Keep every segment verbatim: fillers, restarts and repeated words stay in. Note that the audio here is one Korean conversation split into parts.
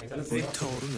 불타오르네.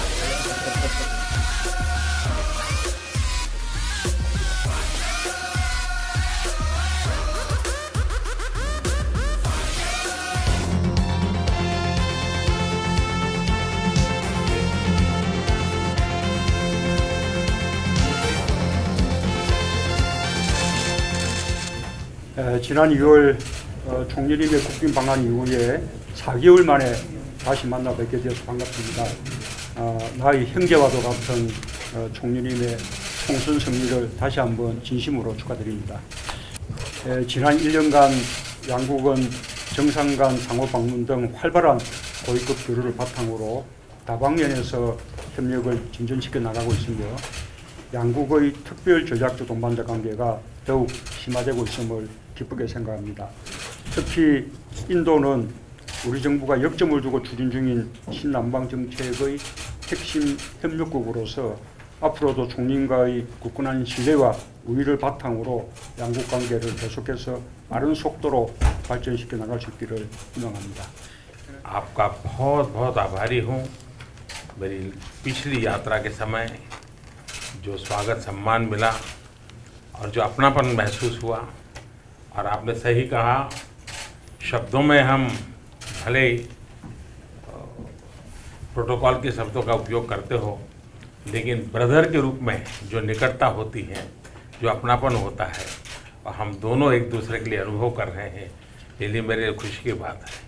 에, 지난 이월 어, 총리님의 국빈 방한 이후에 사 개월 만에 다시 만나 뵙게 되어서 반갑습니다. 어, 나의 형제와도 같은 어, 총리님의 총선 승리를 다시 한번 진심으로 축하드립니다. 에, 지난 일 년간 양국은 정상 간 상호 방문 등 활발한 고위급 교류를 바탕으로 다방면에서 협력을 진전시켜 나가고 있으며 양국의 특별 전략적 동반자 관계가 더욱 심화되고 있음을 기쁘게 생각합니다. 특히 인도는 우리 정부가 역점을 두고 추진 중인 신남방 정책의 핵심 협력국으로서 앞으로도 총리님과의 굳건한 신뢰와 우위를 바탕으로 양국 관계를 계속해서 빠른 속도로 발전시켜 나갈 수 있기를 희망합니다. आपका बहुत बहुत आभारी हूँ। मेरी पिछली यात्रा के समय जो स्वागत सम्मान मिला और जो अपनापन महसूस हुआ, और आपने सही कहा, शब्दों में हम भले प्रोटोकॉल के शब्दों का उपयोग करते हो, लेकिन ब्रदर के रूप में जो निकटता होती है, जो अपनापन होता है, और हम दोनों एक दूसरे के लिए अनुभव कर रहे हैं, ये लिए मेरे खुशी की बात है।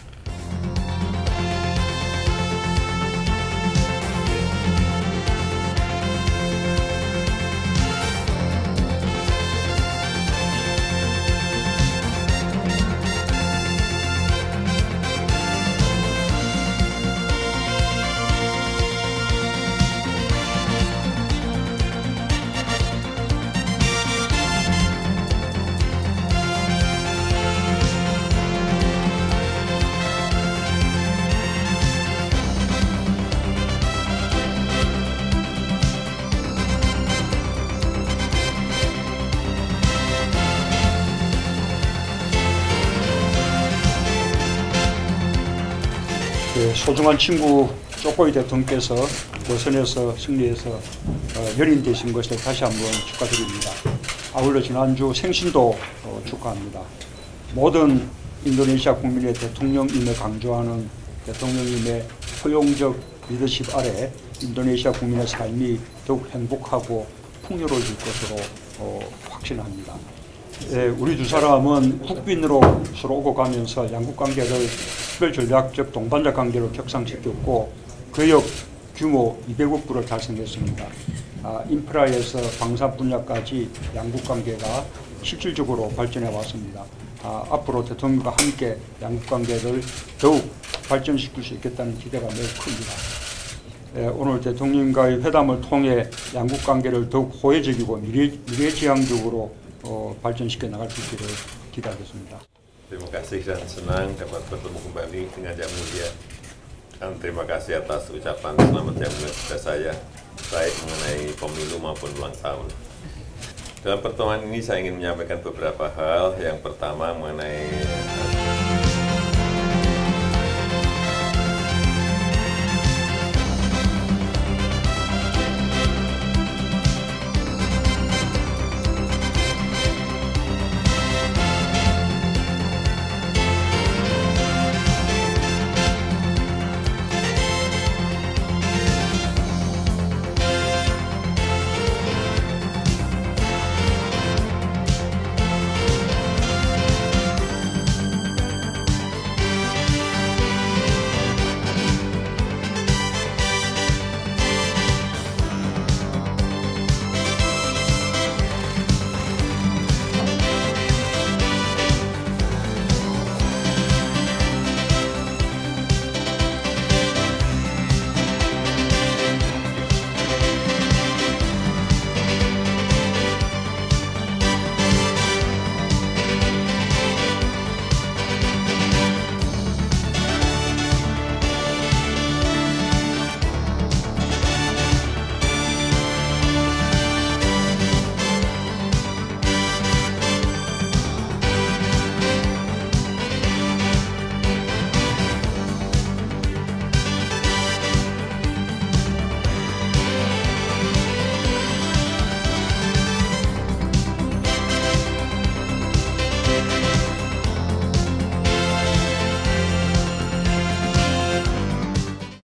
소중한 친구 쪼꼬이 대통령께서 대선에서 승리해서 어, 연인 되신 것을 다시 한번 축하드립니다. 아울러 지난주 생신도 어, 축하합니다. 모든 인도네시아 국민의 대통령임을 강조하는 대통령님의 포용적 리더십 아래 인도네시아 국민의 삶이 더욱 행복하고 풍요로워질 것으로 어, 확신합니다. 예, 우리 두 사람은 국빈으로 서로 오고 가면서 양국 관계를 특별 전략적 동반자 관계로 격상시켰고 거역 규모 이백억 불을 달성했습니다. 아, 인프라에서 방산 분야까지 양국 관계가 실질적으로 발전해 왔습니다. 아, 앞으로 대통령과 함께 양국 관계를 더욱 발전시킬 수 있겠다는 기대가 매우 큽니다. 예, 오늘 대통령과의 회담을 통해 양국 관계를 더욱 호혜적이고 미래, 미래지향적으로 어, 발전시켜 나갈 수 있기를 기대하겠습니다. Terima kasih dan senang dapat bertemu kembali dengan Yang Mulia. Dan terima kasih atas ucapan selamat Yang Mulia kepada saya, baik mengenai pemilu maupun ulang tahun. Dalam pertemuan ini saya ingin menyampaikan beberapa hal. Yang pertama mengenai